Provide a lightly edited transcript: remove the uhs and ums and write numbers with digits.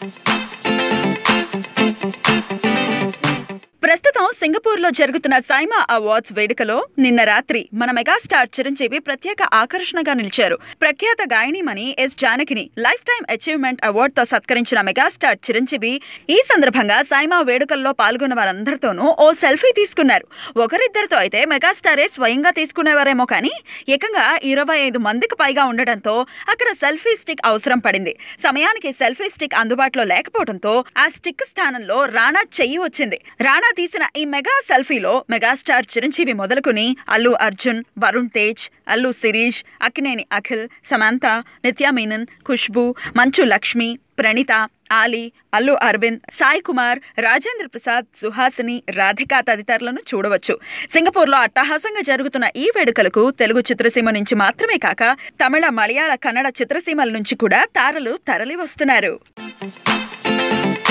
ప్రస్తుతం సింగపూర్లో జరుగుతున్న సైమా అవార్డ్స్ వేడుకలో నిన్న రాత్రి మన మెగాస్టార్ చిరంజీవి ప్రత్యేక ఆకర్షణగా నిలిచారు. ప్రఖ్యాత గాయనిమణి ఎస్ జానకిని లైఫ్ టైం అచీవ్మెంట్ అవార్డుతో సత్కరించిన మెగాస్టార్ చిరంజీవి ఈ సందర్భంగా సైమా వేడుకల్లో పాల్గొన్న వారందరితోనూ ఓ సెల్ఫీ తీసుకున్నారు. ఒకరిద్దరితో అయితే మెగాస్టారే స్వయంగా తీసుకునేవారేమో కానీ ఏకంగా 25 మందికి పైగా ఉండడంతో అక్కడ సెల్ఫీ స్టిక్ అవసరం పడింది. సమయానికి సెల్ఫీ స్టిక్ అందుబాటులో లేకపోవడంతో ఆ స్టిక్ స్థానంలో రాణా చెయ్యి వచ్చింది. రాణా తీసిన ఈ మెగా సెల్ఫీలో మెగాస్టార్ చిరంజీవి మొదలుకుని అల్లు అర్జున్, వరుణ్ తేజ్, అల్లు శిరీష్, అక్కినేని అఖిల్, సమంత, నిత్యా మీనన్, ఖుష్బూ, మంచు లక్ష్మి, ప్రణీత, ఆలీ, అల్లు అరవింద్, సాయి కుమార్, రాజేంద్ర ప్రసాద్, సుహాసిని, రాధిక తదితరులను చూడవచ్చు. సింగపూర్లో అట్టహాసంగా జరుగుతున్న ఈ వేడుకలకు తెలుగు చిత్రసీమ నుంచి మాత్రమే కాక తమిళ, మలయాళ, కన్నడ చిత్రసీమల నుంచి కూడా తారలు తరలి వస్తున్నారు.